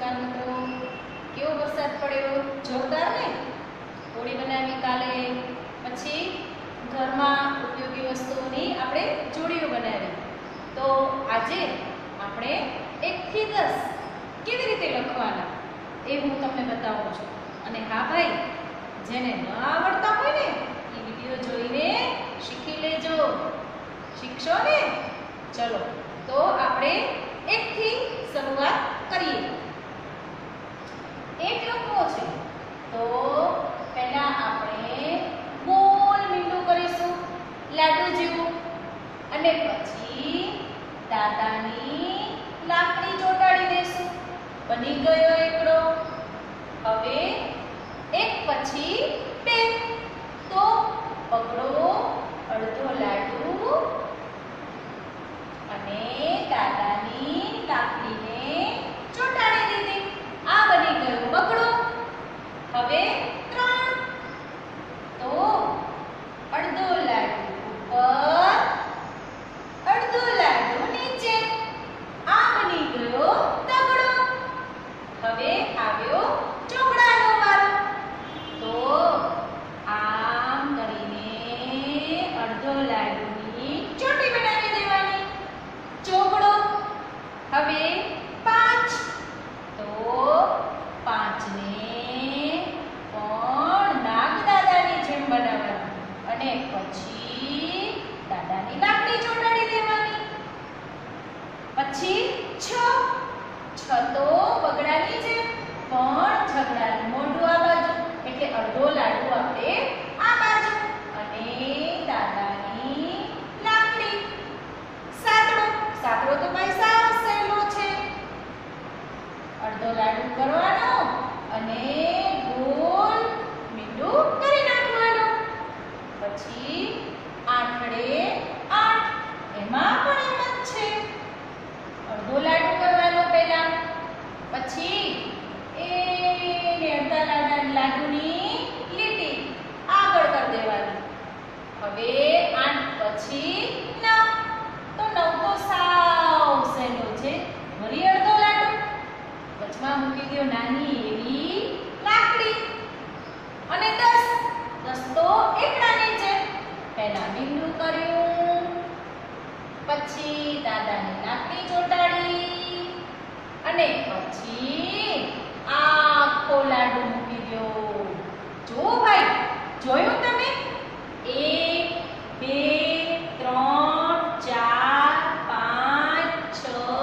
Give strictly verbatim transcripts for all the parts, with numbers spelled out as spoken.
નમસ્કાર મિત્રો, કેવો વરસાદ પડ્યો, જોરદાર ને? હોળી બનાવી કાલે, પછી ઘરમાં ઉપયોગી વસ્તુઓની આપણે જોડીઓ બનાવી. તો આજે આપણે એક થી દસ કેવી રીતે લખવાના એ હું તમને બતાવું છું. અને હા ભાઈ, જેને ન આવડતા હોય ને એ વિડીયો જોઈને શીખી લેજો. શીખશો ને? ચલો તો આપણે એક થી શરૂઆત કરીએ. એક લખવો છે તો પહેલા આપણે ગોળ મીંડું કરીશું લાડુ જેવું, અને પછી દાદાની લાકડી ચોંટાડી દેશું. બની ગયો એકડો. હવે એક પછી બે, તો પકડો અડધો લાડુ અને દાદાની લાકડીને ચોંટાડી દીધી. આ બની ગયો બગડો. હવે ત્રણ, તો અડધો લાડુ ઉપર, અડધો લાડુ નીચે. આ બની ગયો તગડો. હવે આવ્યો ચોકડાનો વારો. તો આમ કરીને અડધો લાડુની ચોટી બનાવી દેવાની. ચોકડો. હવે પાંચ, તો પાંચને પણ નાગ દાદાની જેમ બનાવવાનું, અને પછી દાદાની લાકડી ચોંટાડી દેવાની. પછી છ, છ તો બગડાની જેમ, પણ છગડાનું મોઢું આ બાજુ, એટલે અડધો લાડુ આપણે આ બાજુ, અને દાદાની લાકડી. સાતડો, સાતડો તો ભાઈ સાવ સહેલો છે. અડધો લાડુ કરવાનો અને ગોળ મીંડું કરી નાખવાનું. પછી આઠડે આઠ, એમાં પણ એમ જ છે. અડધો લાડુ કરવાનો પહેલા, પછી એ અડધા લાડા લાડુની લીટી આગળ કરી દેવાની. હવે આઠ પછી નવ, તો નવ તો સાવ સહેલો છે. વળી અડધો લાડુ, વચમાં મૂકી દો નાની એવી લાકડી. અને દસ, દસ તો એકડાની છે. પહેલા મીંડું કર્યું, પછી દાદાની લાકડી ચોંટાડી, અને પછી આખો લાડુ મૂકી દો. જો ભાઈ, જોયું તમે? એક, બે, ત્રણ, ચાર, પાંચ, છ,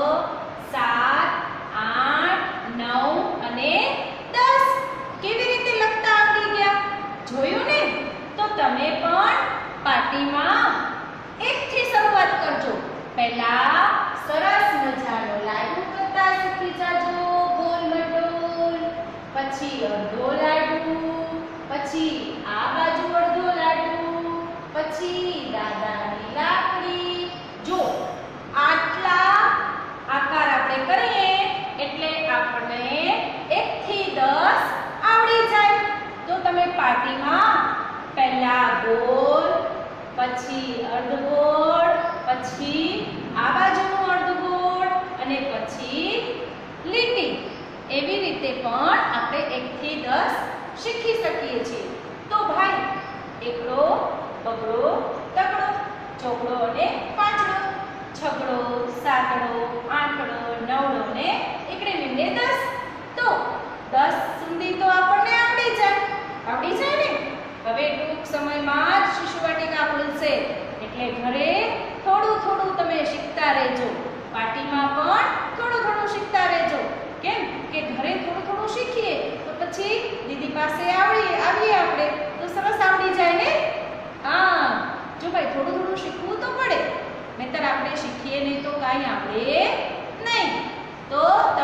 સાત, આઠ, નવ અને દસ. કેવી રીતે લખતા આવડી ગયા? જોયું ને? તો તમે પણ પાટીમાં એક થી શરૂઆત કરજો. પહેલા સરસ મજાનો લાડુ કરતા શીખી જાજો, ગોલ મટોલ. પછી અડધો લાડુ, પછી આ બાજુ અડધો લાડુ, પછી દાદાની લાકડી. જો આટલા આકાર આપણે કરીએ એટલે આપણને એક થી દસ આવડી જાય. તો તમે પાટીમાં પહેલા ગોળ, પછી અર્ધગોળ, પછી આ બાજુનું અર્ધગોળ, અને પછી લીટી. એવી રીતે પણ આપણે એક થી દસ શીખી શકીએ છીએ. તો ભાઈ, એકડો, બગડો, તગડો, ચોકડો અને પાંચડો, છગડો, સાતડો, આઠડો, નવડો ને એકડે મીંડે દસ. તો દસ સુધી તો આપણને આવડી જાય. આવડી જાય ને? હવે ટૂંક સમયમાં જ શિશુ વાટિકા ખુલશે, એટલે ઘરે થોડું થોડું તમે શીખતા રહેજો. પાટીમાં પણ થોડું થોડું શીખતા રહેજો. કેમ કે ઘરે થોડું થોડું શીખીએ તો પછી દીદી પાસે આવડીએ આવીએ આપણે તો સરસ આવડી જાય ને? હા, જો ભાઈ થોડું થોડું શીખવું તો પડે, નહીતર આપણે શીખીએ નહીં તો કાંઈ આવડે નહીં. તો